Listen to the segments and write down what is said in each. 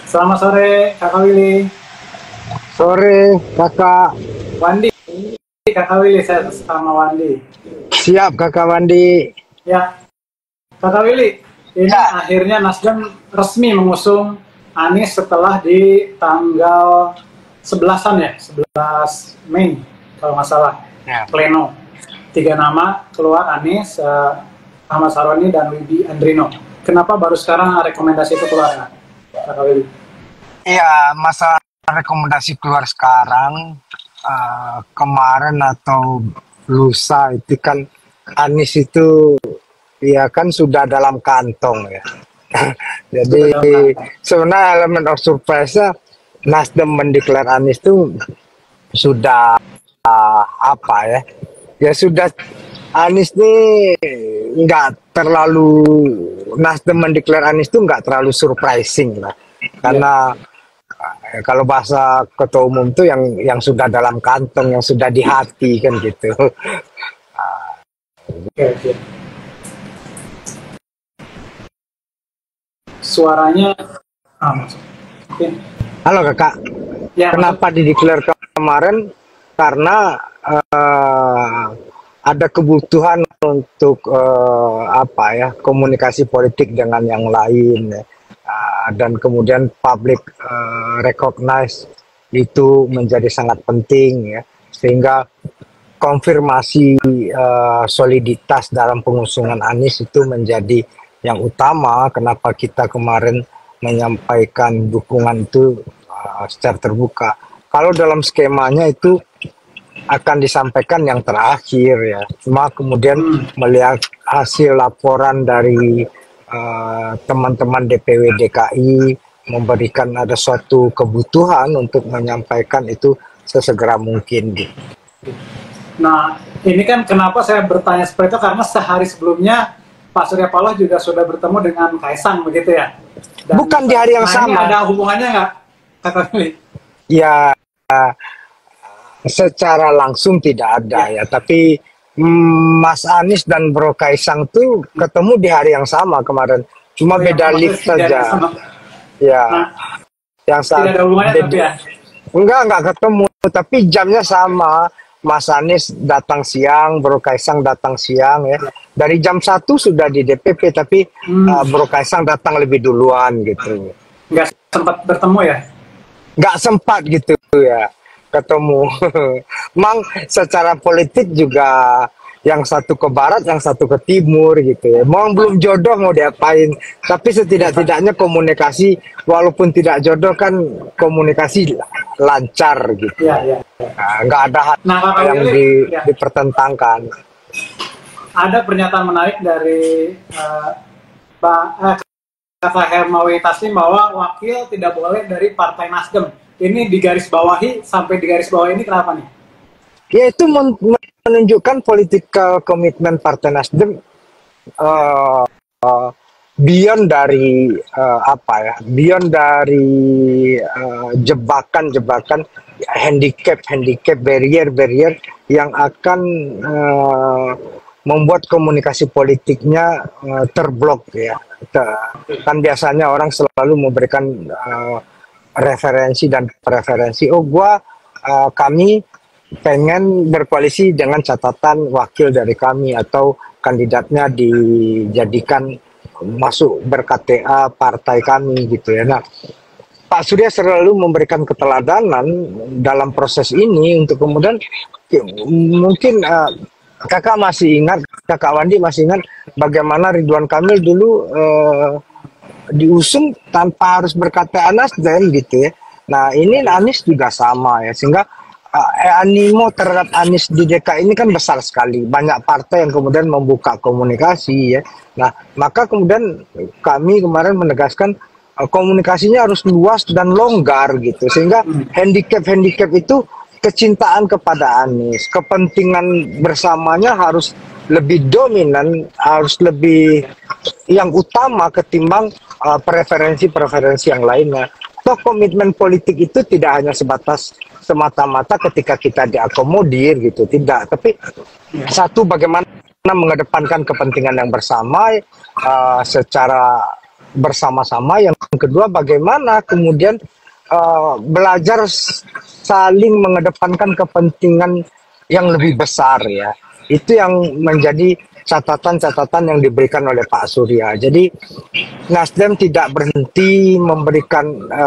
Selamat sore, Kakak Willy. Sore, Kakak. Wandi, Kakak Willy, saya sama Wandi. Siap, Kakak Wandi. Ya, Kakak Willy, ini Ya, akhirnya Nasdem resmi mengusung Anies setelah di tanggal 11-an ya, 11 Mei kalau nggak salah, ya. pleno. 3 nama keluar, Anies, Ahmad Saroni, dan Wibi Andrino. Kenapa baru sekarang rekomendasi itu keluar, Kakak Willy? Iya, masa rekomendasi keluar sekarang, kemarin atau lusa itu kan Anies itu ya kan sudah dalam kantong ya. Sudah Jadi dalam kantong. sebenarnya elemen of surprise-nya Nasdem mendeklar Anies itu sudah apa ya? Ya sudah, Anies nih nggak terlalu, Nasdem mendeklar Anies itu nggak terlalu surprising lah, Ya, karena kalau bahasa ketua umum tuh yang sudah dalam kantong, yang sudah di hati kan gitu. oke, oke. Suaranya, masuk. Oke. Halo Kakak, Ya, masuk. kenapa dideklar kemarin? Karena ada kebutuhan untuk apa ya, komunikasi politik dengan yang lain ya. Dan kemudian public recognize itu menjadi sangat penting ya, sehingga konfirmasi soliditas dalam pengusungan Anies itu menjadi yang utama. Kenapa kita kemarin menyampaikan dukungan itu secara terbuka. Kalau dalam skemanya itu akan disampaikan yang terakhir ya. Cuma kemudian Hmm, melihat hasil laporan dari teman-teman DPW DKI memberikan ada suatu kebutuhan untuk menyampaikan itu sesegera mungkin gitu. Nah, ini kan kenapa saya bertanya seperti itu, karena sehari sebelumnya Pak Surya Paloh juga sudah bertemu dengan Kaisang, begitu ya? Dan, Bukan di hari yang nah ini sama. ada hubungannya nggak, Kakak Willy? Ya, secara langsung tidak ada Ya, ya, tapi Mas Anies dan Bro Kaisang tuh ketemu di hari yang sama kemarin. Cuma oh yang beda maksudnya lift tidak ada saja. sama. Ya, Nah, yang tidak saat ada hubungannya tapi ya? enggak ketemu, tapi jamnya sama. Mas Anies datang siang, Bro Kaisang datang siang ya. Dari jam 1 sudah di DPP, tapi Hmm, Bro Kaisang datang lebih duluan gitu. nggak sempat bertemu ya? Nggak sempat gitu ya ketemu. Memang secara politik juga yang satu ke barat, yang satu ke timur gitu ya. Memang belum jodoh mau diapain, tapi setidak-tidaknya komunikasi, walaupun tidak jodoh kan komunikasi lancar gitu. Ya, ya. Nah, nggak ada hal Nah, Kakak yang Willy, ya, dipertentangkan. ada pernyataan menarik dari Pak Kakak Hermawi Taslim bahwa wakil tidak boleh dari Partai Nasdem. Ini digarisbawahi, sampai digarisbawahi ini kenapa nih? Ya itu menunjukkan political commitment Partai Nasdem eh, beyond dari apa ya, beyond dari jebakan-jebakan, handicap barrier yang akan membuat komunikasi politiknya terblok ya. Kan biasanya orang selalu memberikan referensi dan preferensi. Oh, kami pengen berkoalisi dengan catatan wakil dari kami atau kandidatnya dijadikan masuk ber-KTA partai kami gitu ya. Nah, Pak Surya selalu memberikan keteladanan dalam proses ini untuk kemudian mungkin Kakak Wandi masih ingat bagaimana Ridwan Kamil dulu diusung tanpa harus ber-KTA Nasdem gitu ya. Nah, ini Anies juga sama ya, sehingga animo terhadap Anies di DKI ini kan besar sekali. Banyak partai yang kemudian membuka komunikasi ya. Nah, maka kemudian kami kemarin menegaskan komunikasinya harus luas dan longgar gitu. Sehingga handicap itu kecintaan kepada Anies, kepentingan bersamanya harus lebih dominan, harus lebih yang utama ketimbang preferensi-preferensi yang lainnya. Toh komitmen politik itu tidak hanya sebatas semata-mata ketika kita diakomodir gitu, tidak. Tapi satu, bagaimana mengedepankan kepentingan yang bersama secara bersama-sama. Yang kedua, bagaimana kemudian belajar saling mengedepankan kepentingan yang lebih besar ya. Itu yang menjadi catatan-catatan yang diberikan oleh Pak Surya. Jadi Nasdem tidak berhenti memberikan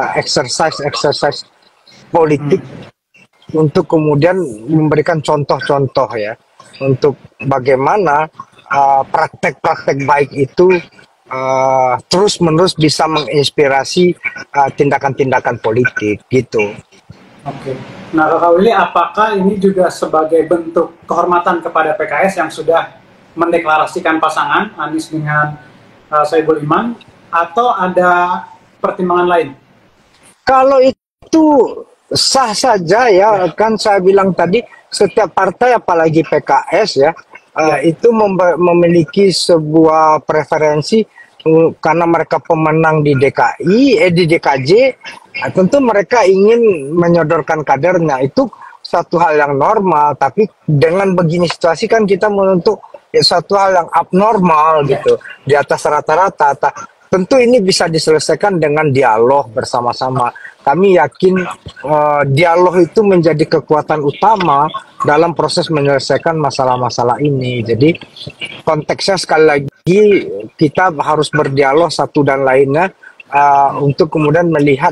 exercise politik untuk kemudian memberikan contoh-contoh ya untuk bagaimana praktek-praktek baik itu terus-menerus bisa menginspirasi tindakan-tindakan politik gitu. Oke. Nah, Kakak Willy, apakah ini juga sebagai bentuk kehormatan kepada PKS yang sudah mendeklarasikan pasangan Anies dengan Soebul Iman, atau ada pertimbangan lain? Kalau itu sah saja ya, kan saya bilang tadi setiap partai apalagi PKS ya, itu memiliki sebuah preferensi karena mereka pemenang di di DKJ, tentu mereka ingin menyodorkan kadernya. Itu satu hal yang normal, tapi dengan begini situasi kan kita menuntut satu hal yang abnormal gitu, di atas rata-rata. Tentu ini bisa diselesaikan dengan dialog bersama-sama. Kami yakin dialog itu menjadi kekuatan utama dalam proses menyelesaikan masalah-masalah ini. Jadi konteksnya sekali lagi kita harus berdialog satu dan lainnya untuk kemudian melihat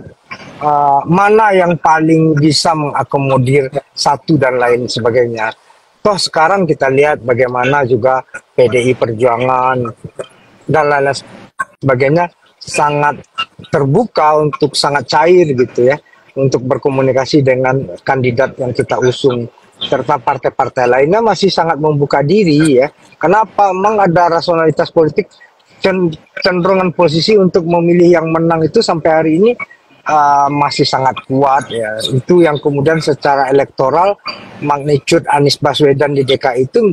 mana yang paling bisa mengakomodir satu dan lain sebagainya. Toh sekarang kita lihat bagaimana juga PDI Perjuangan dan lain-lain sebagainya sangat terbuka untuk sangat cair gitu ya untuk berkomunikasi dengan kandidat yang kita usung, serta partai-partai lainnya masih sangat membuka diri ya. Kenapa? Memang ada rasionalitas politik, cenderungan posisi untuk memilih yang menang itu sampai hari ini masih sangat kuat ya. Itu yang kemudian secara elektoral magnitude Anies Baswedan di DKI itu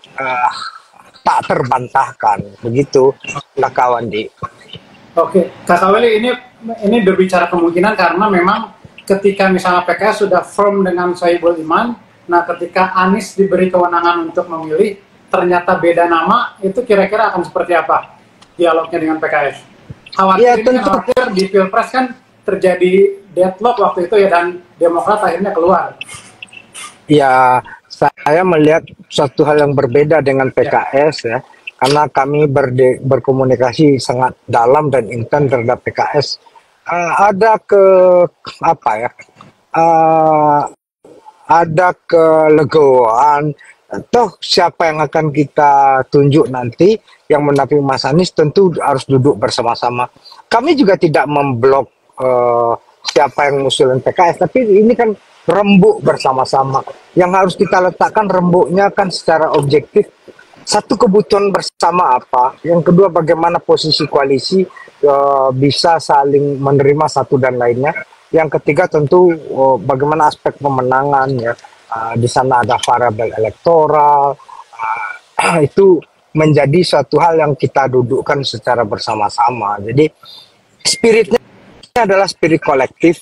tak terbantahkan begitu, Kak Wandi. Oke, Kakak Willy, ini berbicara kemungkinan karena memang ketika misalnya PKS sudah firm dengan Soebul Iman, nah ketika Anies diberi kewenangan untuk memilih, ternyata beda nama, itu kira-kira akan seperti apa dialognya dengan PKS? Khawatir di Pilpres kan terjadi deadlock waktu itu ya, dan Demokrat akhirnya keluar. Ya, saya melihat suatu hal yang berbeda dengan PKS ya. Karena kami berkomunikasi sangat dalam dan intens terhadap PKS. Ada ada kelegoan. Toh siapa yang akan kita tunjuk nanti yang mendampingi Mas Anies tentu harus duduk bersama-sama. Kami juga tidak memblok siapa yang mengusulkan PKS, tapi ini kan rembuk bersama-sama. Yang harus kita letakkan rembuknya kan secara objektif. Satu, kebutuhan bersama apa, yang kedua bagaimana posisi koalisi bisa saling menerima satu dan lainnya, yang ketiga tentu bagaimana aspek pemenangan ya, di sana ada variabel elektoral, itu menjadi suatu hal yang kita dudukkan secara bersama-sama. Jadi spiritnya adalah spirit kolektif,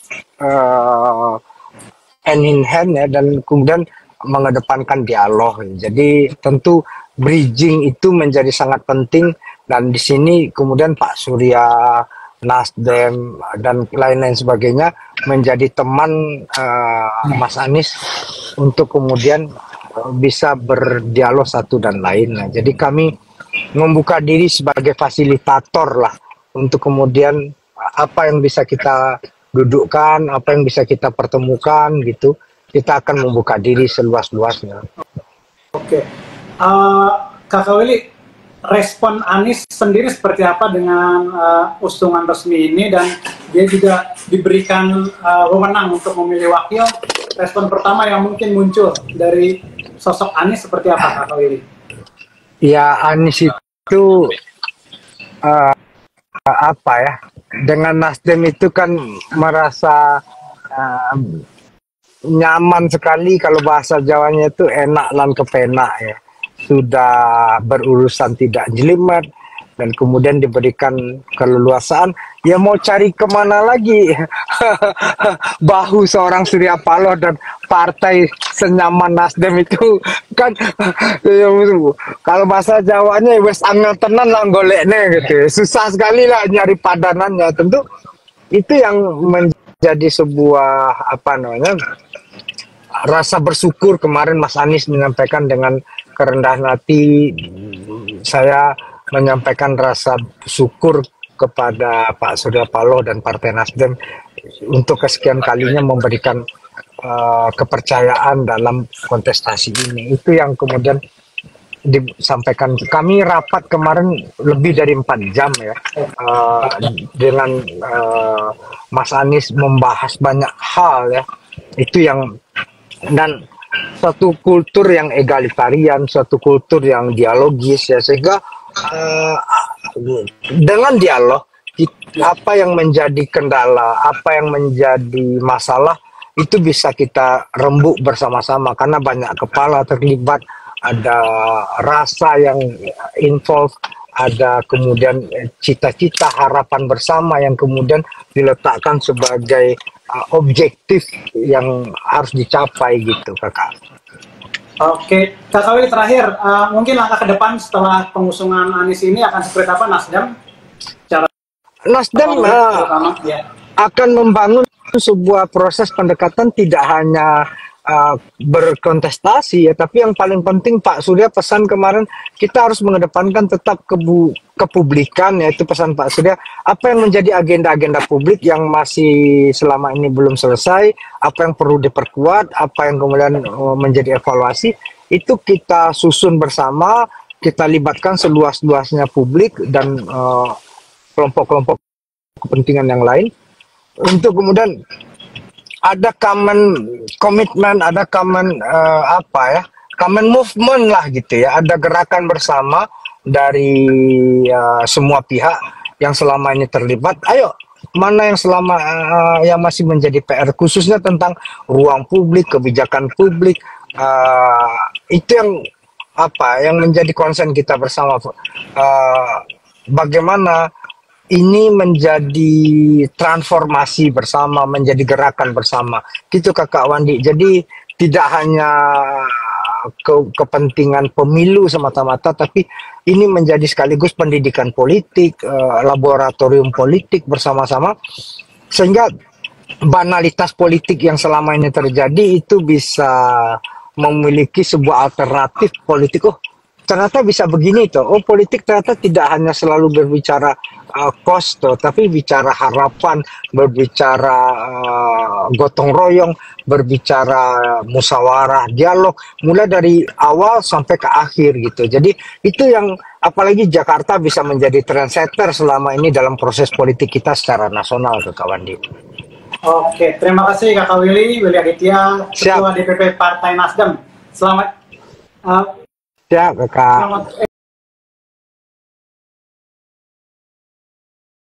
hand in hand ya, dan kemudian mengedepankan dialog. Jadi tentu bridging itu menjadi sangat penting, dan di sini kemudian Pak Surya, Nasdem dan lain-lain sebagainya menjadi teman Mas Anies untuk kemudian bisa berdialog satu dan lain. Nah, jadi kami membuka diri sebagai fasilitator lah untuk kemudian apa yang bisa kita dudukkan, apa yang bisa kita pertemukan gitu. Kita akan membuka diri seluas-luasnya. Oke. Kakak Willy, respon Anies sendiri seperti apa dengan usungan resmi ini, dan dia juga diberikan wewenang untuk memilih wakil. Respon pertama yang mungkin muncul dari sosok Anies seperti apa, Kakak Willy? Ya, Anies itu apa ya? Dengan Nasdem itu kan merasa nyaman sekali, kalau bahasa Jawanya itu enak lan kepenak ya. Sudah berurusan tidak jelimet, dan kemudian diberikan keleluasaan, ya mau cari kemana lagi bahu seorang Surya Paloh dan partai senyaman Nasdem itu kan ya, kalau bahasa Jawanya wes angel tenan lah goleknya gitu, susah sekali lah nyari padanannya. Tentu itu yang menjadi sebuah apa namanya rasa bersyukur. Kemarin Mas Anies menyampaikan dengan kerendahan hati, saya menyampaikan rasa syukur kepada Pak Surya Paloh dan Partai Nasdem untuk kesekian kalinya memberikan kepercayaan dalam kontestasi ini. Itu yang kemudian disampaikan. Kami rapat kemarin lebih dari 4 jam ya, dengan Mas Anies membahas banyak hal ya. Itu yang, dan suatu kultur yang egalitarian, suatu kultur yang dialogis ya, sehingga dengan dialog apa yang menjadi kendala, apa yang menjadi masalah itu bisa kita rembuk bersama-sama karena banyak kepala terlibat, ada rasa yang involve, ada kemudian cita-cita harapan bersama yang kemudian diletakkan sebagai objektif yang harus dicapai gitu, Kakak. Oke, Kakak Willy terakhir, mungkin langkah ke depan setelah pengusungan Anies ini akan seperti apa Nasdem? Nasdem akan membangun sebuah proses pendekatan tidak hanya berkontestasi ya, tapi yang paling penting Pak Surya pesan kemarin, kita harus mengedepankan tetap kepublikan, yaitu pesan Pak Surya, apa yang menjadi agenda-agenda publik yang masih selama ini belum selesai, apa yang perlu diperkuat, apa yang kemudian menjadi evaluasi, itu kita susun bersama, kita libatkan seluas-luasnya publik dan kelompok-kelompok kepentingan yang lain, untuk kemudian ada common komitmen, ada common common movement lah gitu ya, ada gerakan bersama dari semua pihak yang selama ini terlibat. Ayo, mana yang selama yang masih menjadi PR, khususnya tentang ruang publik, kebijakan publik, itu yang menjadi concern kita bersama. Bagaimana ini menjadi transformasi bersama, menjadi gerakan bersama. Gitu Kakak Wandi. Jadi tidak hanya kepentingan pemilu semata-mata, tapi ini menjadi sekaligus pendidikan politik, laboratorium politik bersama-sama, sehingga banalitas politik yang selama ini terjadi itu bisa memiliki sebuah alternatif politik. Oh, ternyata bisa begini toh. Oh, politik ternyata tidak hanya selalu berbicara cost toh, tapi bicara harapan, berbicara gotong royong, berbicara musyawarah, dialog, mulai dari awal sampai ke akhir gitu. Jadi itu yang apalagi Jakarta bisa menjadi trendsetter selama ini dalam proses politik kita secara nasional, Kak Wandi. Oke, terima kasih Kakak Willy Aditya, Ketua DPP Partai Nasdem. Selamat. Siap, Kakak. Selamat